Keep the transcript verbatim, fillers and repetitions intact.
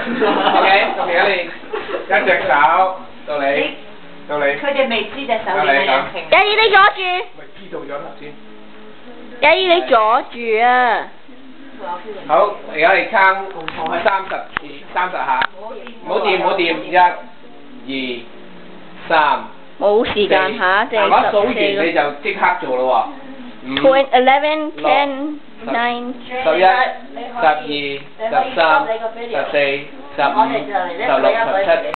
OK， 到而家你一隻手到你，到你。 佢哋未知隻手點樣樣停。 嘉怡你阻住。 咪知道咗頭先。 嘉怡你阻住啊！ 好，而家你 count 三十次，三十下，唔好掂唔好掂，一、二、三。 冇時間下，淨係十我數完四個。 你就即刻做咯喎。 Point eleven ten nine 十一、十二、十三、十四、十五、十六、十七。